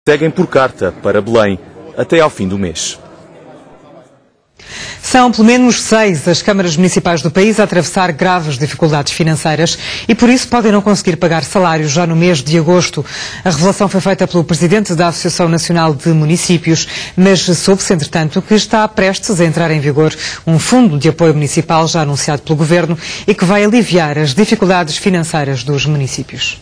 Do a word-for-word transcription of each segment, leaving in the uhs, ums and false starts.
seguem por carta para Belém até ao fim do mês. São pelo menos seis as câmaras municipais do país a atravessar graves dificuldades financeiras e por isso podem não conseguir pagar salários já no mês de agosto. A revelação foi feita pelo presidente da Associação Nacional de Municípios, mas soube-se, entretanto, que está prestes a entrar em vigor um fundo de apoio municipal já anunciado pelo Governo e que vai aliviar as dificuldades financeiras dos municípios.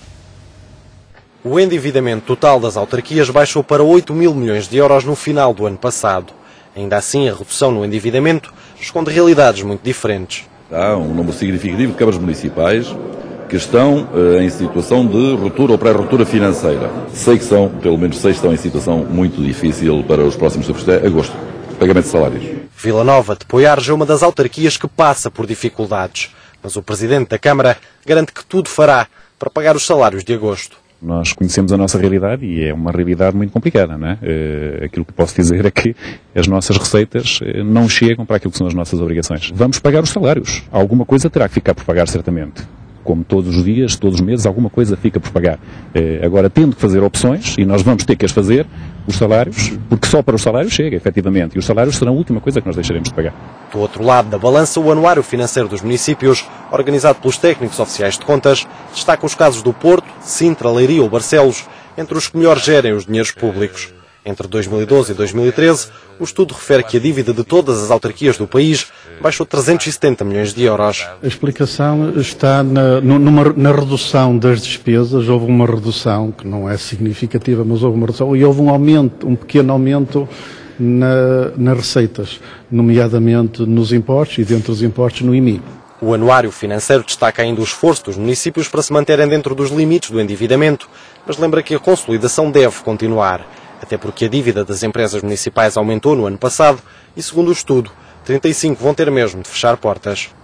O endividamento total das autarquias baixou para oito mil milhões de euros no final do ano passado. Ainda assim, a redução no endividamento esconde realidades muito diferentes. Há um número significativo de câmaras municipais que estão uh, em situação de ruptura ou pré-ruptura financeira. Sei que são, pelo menos seis estão em situação muito difícil para os próximos de agosto. Pagamento de salários. Vila Nova de Poiares é uma das autarquias que passa por dificuldades. Mas o presidente da Câmara garante que tudo fará para pagar os salários de agosto. Nós conhecemos a nossa realidade e é uma realidade muito complicada, não é? Uh, aquilo que posso dizer é que as nossas receitas uh, não chegam para aquilo que são as nossas obrigações. Vamos pagar os salários. Alguma coisa terá que ficar por pagar, certamente. Como todos os dias, todos os meses, alguma coisa fica por pagar. Uh, agora, tendo que fazer opções, e nós vamos ter que as fazer, os salários, porque só para os salários chega, efetivamente, e os salários serão a última coisa que nós deixaremos de pagar. Do outro lado da balança, o Anuário Financeiro dos Municípios, organizado pelos técnicos oficiais de contas, destaca os casos do Porto, Sintra, Leiria ou Barcelos, entre os que melhor gerem os dinheiros públicos. Entre dois mil e doze e dois mil e treze, o estudo refere que a dívida de todas as autarquias do país baixou trezentos e setenta milhões de euros. A explicação está na, numa, na redução das despesas. Houve uma redução, que não é significativa, mas houve uma redução, e houve um aumento, um pequeno aumento na, nas receitas, nomeadamente nos impostos e dentro dos impostos no I M I. O Anuário Financeiro destaca ainda o esforço dos municípios para se manterem dentro dos limites do endividamento, mas lembra que a consolidação deve continuar. Até porque a dívida das empresas municipais aumentou no ano passado e, segundo o estudo, trinta e cinco vão ter mesmo de fechar portas.